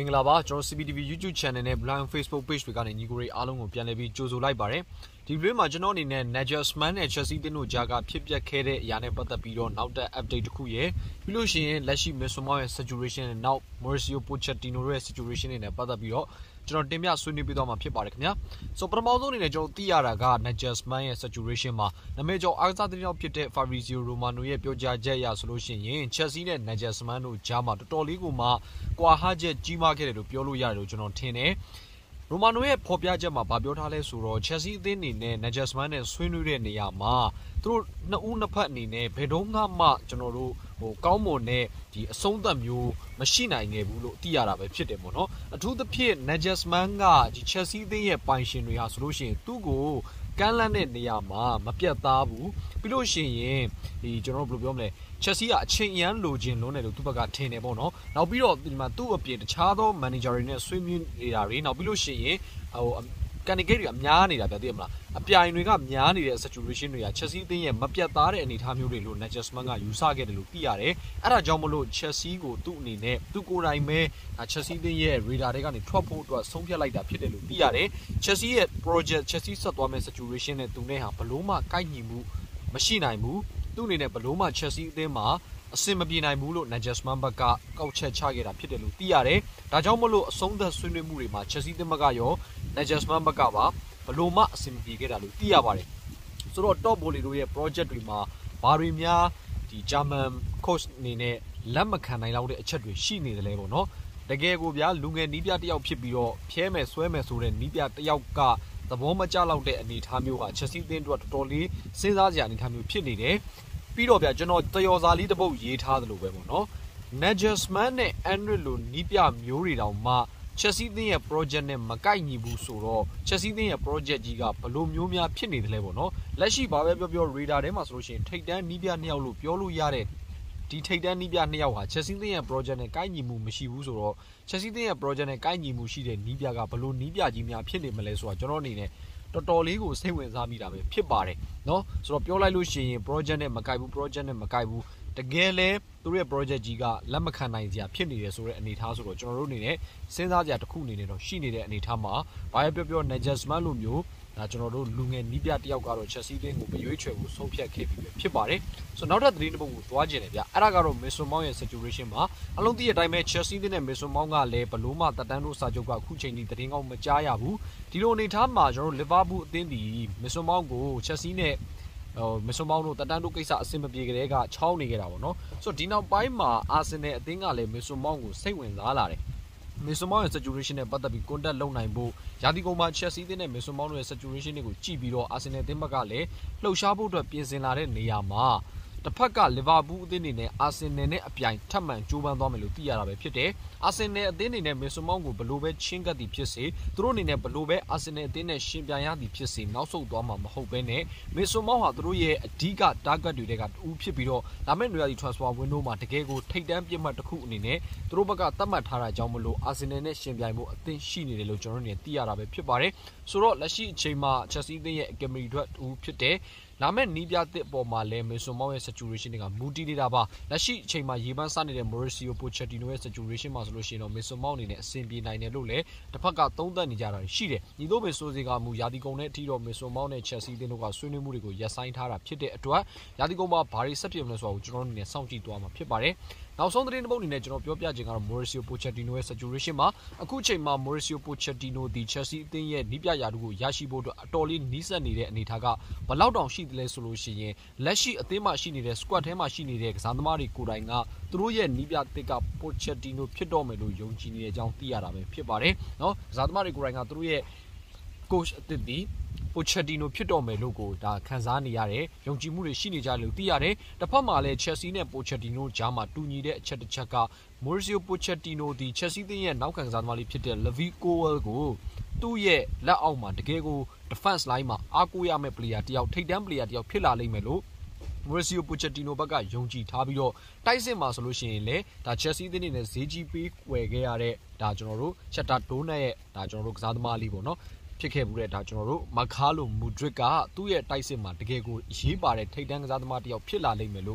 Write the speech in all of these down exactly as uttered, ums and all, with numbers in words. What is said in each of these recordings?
င်္ဂလာပါကျွန်တော် C B T V YouTube Channel နဲ့ Blind Facebook Page တွေကနေညီကိုတွေအားလုံးကိုပြန်လည်ပြီးကြိုဆိုလိုက်ပါတယ်ဒီဗီဒီယိုမှာကျွန်တော်အနေနဲ့ Nagelsmann နဲ့ Chelsea တင်းတို့ကြားကဖြစ်ပျက်ခဲ့တဲ့အရာနဲ့ပတ်သက်ပြီးတော့နောက်ထပ် update တစ်ခုရယ်ပြီးလို့ရှိရင်လက်ရှိ Mason Mount ရဲ့ situation နဲ့နောက် Mauricio Pochettino ရဲ့ situation တွေနဲ့ပတ်သက်ပြီးတော့ကျွန်တော်တင်ပြဆွေးနွေးပြသွားမှာဖြစ်ပါတယ်ခင်ဗျာဆိုပထမဆုံးအနေနဲ့ကျွန်တော်သိရတာက Nagelsmann ရဲ့ situation မှာနာမည်ကျော်အားကစားသမားဖြစ်တဲ့ Fabrizio Romano ရဲ့ပြောကြားချက်အရဆိုလို့ရှိရင် Chelsea နဲ့ Nagelsmann တို့ကြားမှာတော်တော်လေးကိုမှကွာဟချက်ကြီးမားခဲ့တယ်လို့ပြောလို့ရတယ်လို့ကျွန်တော်ထင်တယ်ရိုမာနိုရဲ့ဖော်ပြချက်မှာဗာပြောထားလဲဆိုတော့ Chelsea အသင်းအနေနဲ့ Nagelsmann နဲ့ဆွေးနွေးတဲ့နေရာမှာသူတို့နှစ်ဦးနှစ်ဖက်အနေနဲ့ဘယ်တော့မှကျွန်တော်တို့ဟိုကောင်းမွန်တဲ့ဒီအဆုံးသတ်မျိုးမရှိနိုင်ခဲ့ဘူးလို့သိရတာပဲဖြစ်တယ်ပေါ့နော်အထူးသဖြင့် Nagelsmann ကဒီ Chelsea အသင်းရဲ့ပိုင်ရှင်တွေဟာဆိုလို့ရှိရင်သူ့ကိုကမ်းလှမ်းတဲ့နေရာမှာမပြတ်သားဘူးပြီးလို့ရှိရင်ဒီကျွန်တော်တို့ဘယ်လိုပြောမလဲ Chelsea ကအချိန်အရန်လိုချင်လုံးတယ်လို့သူ့ဘက်ကထင်တယ်ပေါ့နော်နောက်ပြီးတော့ဒီမှာသူ့အပြင်တခြားသော manager တွေနဲ့ဆွေးနွေးနေတာတွေနောက်ပြီးလို့ရှိရင်ဟိုကန်နီဂိတ်တွေကများနေတာဗျသိရမလားအပြိုင်တွေကများနေတဲ့ situation တွေက Chelsea အသင်းရဲ့မပြတ်သားတဲ့အနေအထားမျိုးတွေလို့ Nagelsmann ကယူဆခဲ့တယ်လို့သိရတယ်အဲ့ဒါကြောင့်မလို့ Chelsea ကိုသူ့အနေနဲ့သူ့ကိုယ်တိုင်ပဲ Chelsea အသင်းရဲ့ radar တွေကနေထွက်ဖို့အတွက်ဆုံးဖြတ်လိုက်တာဖြစ်တယ်လို့သိရတယ် Chelsea ရဲ့ project Chelsea ဆက်သွားမဲ့ situation နဲ့သူနဲ့ဟာဘလို့မှကိုက်ညီမှုမရှိနိုင်ဘူးသူ့အနေနဲ့ဘလို့မှ Chelsea အသင်းမှာအဆင်မပြေနိုင်ဘူးလို့ Nagelsmann ဘက်ကကောက်ချက်ချခဲ့တာဖြစ်တယ်လို့သိရတယ်။ဒါကြောင့်မလို့အဆုံးသက်ဆွေးနွေးမှုတွေမှာ Chelsea အသင်းဘက်ကရော Nagelsmann ဘက်ကပါဘလို့မှအဆင်မပြေခဲ့တာလို့သိရပါတယ်။ဆိုတော့ Top Volley တို့ရဲ့ project တွေမှာဘာတွေများဒီ German coach အနေနဲ့လက်မခံနိုင်လောက်တဲ့အချက်တွေရှိနေတယ်လေပေါ့နော်။တကယ်ကိုဗျာလူငယ်နီးပြတယောက်ဖြစ်ပြီးတော့ဖျဲမယ်ဆွဲမယ်ဆိုတဲ့နီးပြတယောက်ကသဘောမကျလောက်တဲ့အနေအထားမျိုးဟာ Chelsea အသင်းတို့တော်တော်လေးစဉ်းစားစရာအနေအထားမျိုးဖြစ်နေတယ်။ပြီးတော့ဗျာကျွန်တော်တယော်စာလေးတစ်ပုတ်ရေးထားသလိုပဲပေါ့နော် Nagelsmann နဲ့ Enric လိုနီးပြမျိုးတွေတောင်မှ Chelsea အသင်းရဲ့ project နဲ့မကိုက်ညီဘူးဆိုတော့ Chelsea အသင်းရဲ့ project ကြီးကဘလို့မျိုးများဖြစ်နေတယ်လဲပေါ့နော်လက်ရှိဘာပဲပြောပြော radar ထဲမှာဆိုလို့ရှိရင်ထိတ်တန်းနီးပြနှစ်ယောက်လို့ပြောလို့ရတဲ့ဒီထိတ်တန်းနီးပြနှစ်ယောက်ဟာ Chelsea အသင်းရဲ့ project နဲ့ကိုက်ညီမှုမရှိဘူးဆိုတော့ Chelsea အသင်းရဲ့ project နဲ့ကိုက်ညီမှုရှိတဲ့နီးပြကဘလို့နီးပြကြီးများဖြစ်နေမလဲဆိုတာကျွန်တော်အနေနဲ့တော်တော်လေးကိုစိတ်ဝင်စားမိတာပဲဖြစ်ပါတယ်เนาะဆိုတော့ပြောလိုက်လို့ရှိရင် project နဲ့မကိုက်ဘူး project နဲ့မကိုက်ဘူးတကယ်လဲသူတို့ရဲ့ project ကြီးကလက်မခံနိုင်စရာဖြစ်နေတယ်ဆိုတဲ့အနေအထားဆိုတော့ကျွန်တော်တို့အနေနဲ့စဉ်းစားစရာတစ်ခုအနေနဲ့တော့ရှိနေတဲ့အနေအထားမှာဘာပဲပြောပြော Nagelsmann လိုမျိုးဒါကျွန်တော်တို့လူငယ်နီးပြတယောက်ကတော့ Chelsea တင်းကိုမရွေးချယ်ဘူးဆုံးဖြတ်ခဲ့ပြီးပဲဖြစ်ပါတယ်ဆိုတော့နောက်ထပ်သတင်းတစ်ပုဒ်ကိုသွားကျင်တယ်ဗျအဲ့ဒါကတော့ Mason Mount ရဲ့ situation မှာအလုံးသိတဲ့အတိုင်းပဲ Chelsea တင်းနဲ့ Mason Mount ကလည်းဘလို့မှတက်တန်းတို့စာချုပ်ကအခုချိန်ထိသတင်းကောင်းမကြားရဘူးဒီလိုအနေအထားမှာကျွန်တော်တို့ Liverpool အသင်းဒီ Mason Mount ကို Chelsea နဲ့ဟို Mason Mount တို့တက်တန်းတို့ကိစ္စအဆင်မပြေကြတဲ့ကချောင်းနေကြတာပေါ့နော်ဆိုတော့ဒီနောက်ပိုင်းမှာ Arsenal အသင်းကလည်း Mason Mount ကိုစိတ်ဝင်စားလာတယ်Mason Mount ရဲ့ situation နဲ့ပတ်သက်ပြီး contact လုပ်နိုင်ဖို့ရာသီကုန်မှာ Chelsea အသင်းနဲ့ Mason Mount ရဲ့ situation တွေကိုကြည့်ပြီးတော့ Arsenal အသင်းဘက်ကလည်းလှုပ်ရှားဖို့အတွက်ပြင်ဆင်လာတဲ့နေရာမှာတစ်ဖက်က Liverpool အသင်းအနေနဲ့ Arsenal နဲ့အပြိုင်ထပ်မံကြိုးပမ်းသွားမယ်လို့သိရတာပဲဖြစ်တယ်။ Arsenal အသင်းအနေနဲ့ Mason Mount ကိုဘလို့ပဲချင်းကပ်သည်ဖြစ်စေသူတို့အနေနဲ့ဘလို့ပဲ Arsenal အသင်းနဲ့ရှင်ပြိုင်ရသည်ဖြစ်စေနောက်ဆုတ်သွားမှာမဟုတ်ဘဲနဲ့ Mason Mount ဟာသူတို့ရဲ့အဓိက target တွေကတူဖြစ်ပြီးတော့လာမယ့်နေရာဒီ transfer window မှာတကယ်ကိုထိတ်တန်းပြစ်မှတ်တစ်ခုအနေနဲ့သူတို့ဘက်ကသတ်မှတ်ထားတာကြောင့်မလို့ Arsenal နဲ့ရှင်ပြိုင်ဖို့အသင်းရှိနေတယ်လို့ကျွန်တော်တို့နေသိရတာပဲဖြစ်ပါတယ်။ဆိုတော့လက်ရှိအချိန်မှာ Chelsea အသင်းရဲ့ academy တွေတူဖြစ်တဲ့လာမယ့်နီးပြသစ်ပေါ်မှာလဲ Mason Mount ရဲ့ situation တွေကမူတည်နေတာပါလက်ရှိအချိန်မှာရေပန်းစားနေတဲ့ Mauricio Pochettino ရဲ့ situation မှာဆိုလို့ရှိရင်တော့ Mason Mount အနေနဲ့အဆင်ပြေနိုင်တယ်လို့လည်းတစ်ဖက်ကသုံးသပ်နေကြတာရှိတယ်ညီတို့ပဲဆိုစီကမူရာသီကုန်တဲ့အထိတော့ Mason Mount နဲ့ Chelsea အသင်းတို့ကဆွေးနွေးမှုတွေကိုရပ်ဆိုင်းထားတာဖြစ်တဲ့အတွက်ရာသီကုန်မှာဘာတွေဆက်ဖြစ်မလဲဆိုတာကိုကျွန်တော်တို့အနေနဲ့စောင့်ကြည့်သွားမှာဖြစ်ပါတယ်နောက်ဆုံးသတင်းတစ်ပုဒ်အနေနဲ့ကျွန်တော်ပြောပြချင်ကတော့ Mauricio Pochettino ရဲ့ situation မှာအခုချိန်မှာ Mauricio Pochettino ဒီ Chelsea အသင်းရဲ့နီးပြရာထူးကိုရရှိဖို့အတွက်အတော်လေးနီးစပ်နေတဲ့အနေအထားကဘလောက်တောင်ရှိတယ်လဲဆိုလို့ရှိရင်လက်ရှိအသင်းမှာရှိနေတဲ့ squad ထဲမှာရှိနေတဲ့ကစားသမားတွေကိုယ်တိုင်ကသူတို့ရဲ့နီးပြသစ်က Pochettino ဖြစ်တော့မယ်လို့ယုံကြည်နေတဲ့အကြောင်းသိရတာပဲဖြစ်ပါတယ်เนาะကစားသမားတွေကိုယ်တိုင်ကသူတို့ရဲ့ coach အသစ်ဒီ Pochettino ဖြစ်တော့မယ်လို့ကိုဒါခန်းစားနေရတယ်ယုံကြည်မှုတွေရှိနေကြတယ်လို့သိရတယ်တစ်ဖက်မှာလည်း Chelsea နဲ့ Pochettino ကြားမှာတူညီတဲ့အချက်တစ်ချက်က Mauricio Pochettino ဒီ Chelsea အသင်းရဲ့နောက်ကစားသမားလေးဖြစ်တဲ့ Levi Colwill ကိုသူ့ရဲ့လက်အောက်မှာတကယ်ကို defense line မှာအားကိုးရမယ့် player တယောက်ထိပ်တန်း player တယောက်ဖြစ်လာလိမ့်မယ်လို့ Mauricio Pochettino ဘက်ကယုံကြည်ထားပြီးတော့တိုက်စစ်မှာဆိုလို့ရှိရင်လေဒါ Chelsea အသင်းနဲ့ဈေးကြီးပေးဝယ်ခဲ့ရတဲ့ဒါကျွန်တော်တို့ Shakhtar Donetsk ရဲ့ဒါကျွန်တော်တို့ကစားသမားလေးပေါ့နော်ဖြစ်ခဲ့ဘူးတဲ့ဒါကျွန်တော်တို့ Marcelo Mudryk ကသူ့ရဲ့တိုက်စစ်မှာတကယ်ကိုရေးပါတဲ့ထိပ်တန်းကစားသမားတယောက်ဖြစ်လာလိမ့်မယ်လို့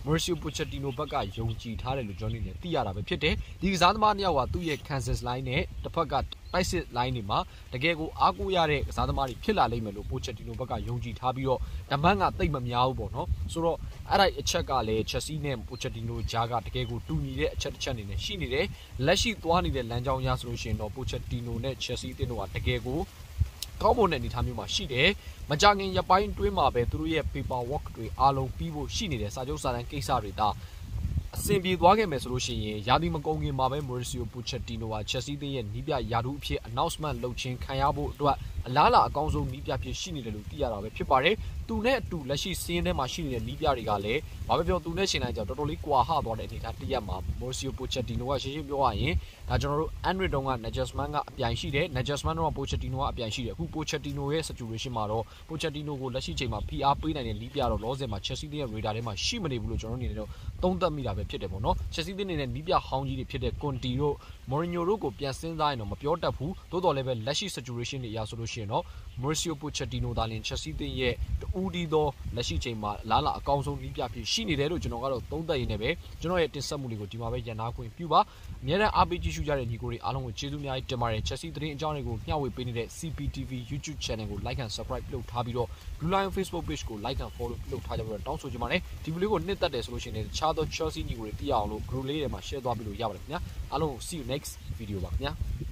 Mauricio Pochettino ဘက်ကယုံကြည်ထားတယ်လို့ကျွန်တော်နေသိရတာပဲဖြစ်တယ်ဒီကစားသမားနှစ်ယောက်ကသူ့ရဲ့ Kansas line နဲ့တစ်ဖက်ကတိုက်စစ် line တွေမှာတကယ်ကိုအားကိုးရတဲ့ကစားသမားတွေဖြစ်လာလိမ့်မယ်လို့ Pochettino ဘက်ကယုံကြည်ထားပြီးတော့ဓမ္မကတိတ်မများဘူးပေါ့နော်ဆိုတော့အဲ့ဒါအချက်ကလည်း Chelsea နဲ့ Pochettino ကြားကတကယ်ကိုတူညီတဲ့အချက်တစ်ချက်အနေနဲ့ရှိနေတယ်လက်ရှိသွားနေတဲ့လမ်းကြောင်းရဆိုလို့ရှိရင်တော့ Pochettino နဲ့ Chelsea အသင်းတို့ကတကယ်ကိုကောင်းမွန်တဲ့အနေအထားမျိုးမှာရှိတယ်မကြခင်ရပိုင်းတွင်းမှာပဲသူတို့ရဲ့ paper work တွေအားလုံးပြီးဖို့ရှိနေတယ်စာချုပ်စာတမ်းကိစ္စတွေဒါအဆင်ပြေသွားခဲ့မယ်ဆိုလို့ရှိရင်ရာသီမကုန်ခင်မှာပဲ Mauricio Pochettino က Chelsea အသင်းရဲ့နီးပြရာထူးအဖြစ် announcement လုပ်ခြင်းခံရဖို့အတွက်အလားလာအကောင်းဆုံးနီးပြဖြစ်ရှိနေတယ်လို့သိရတာပဲဖြစ်ပါတယ်သူနဲ့အတူလက်ရှိစီးရင်ထဲမှာရှိနေတဲ့နီးပြတွေကလည်းဘာပဲပြောသူနဲ့ရှင်တိုင်းကြောင့်တော်တော်လေးကွာဟသွားတဲ့အနေအထားတရက်မှာ Mauricio Pochettino ကရှင်းရှင်းပြောရရင်ဒါကျွန်တော်တို့ Android တုန်းက Nagelsmann ကအပြိုင်ရှိတယ် Nagelsmann တော့ Pochettino ကအပြိုင်ရှိတယ်အခု Pochettino ရဲ့ situation မှာတော့ Pochettino ကိုလက်ရှိချိန်မှာ P R ပေးနိုင်တဲ့နီးပြတော့လောဆယ်မှာ Chelsea ရဲ့ radar ထဲမှာရှိမနေဘူးလို့ကျွန်တော်တို့အနေနဲ့တော့သုံးသပ်မိတာပဲဖြစ်တယ်ပေါ့နော် Chelsea အနေနဲ့နီးပြဟောင်းကြီးတွေဖြစ်တဲ့ Conte တို့ Mourinho တို့ကိုပြန်စဉ်းစားရင်တော့မပြောတတ်ဘူးသို့တော်လည်းပဲလက်ရှိ situation တွေအရဆိုလို့ရှိရင်တော့ Mauricio Pochettino ဒါလင် Chelsea အသင်းရဲ့တူးဒီသောလက်ရှိချိန်မှာလာလာအကောင်းဆုံးနီးပြဖြစ်ရှိနေတယ်လို့ကျွန်တော်ကတော့သုံးသပ်ရင်းနဲ့ပဲကျွန်တော်ရဲ့တင်ဆက်မှုလေးကိုဒီမှာပဲရန်နာခွင့်ပြုပါအများနဲ့အားပေးကြည့်ရှုကြတဲ့ညီကိုတွေအားလုံးကိုကျေးဇူးများကြီးတင်ပါတယ် Chelsea သတင်းအကြောင်းတွေကိုမျှဝေပေးနေတဲ့ C P T V YouTube channel ကို like and subscribe လုပ်ထားပြီးတော့ Blue Lion Facebook page ကို like and follow လုပ်ထားကြပြီးတော့တောင်းဆိုချင်ပါတယ်ဒီဗီဒီယိုကိုနှစ်သက်တယ်ဆိုလို့ရှိရင်တခြားသော Chelsea ညီကိုတွေသိအောင်လို့ group လေးထဲမှာ share သွားပြီးလို့ရပါတယ်ခင်ဗျာအားလုံးကို see you next video ပါခင်ဗျာ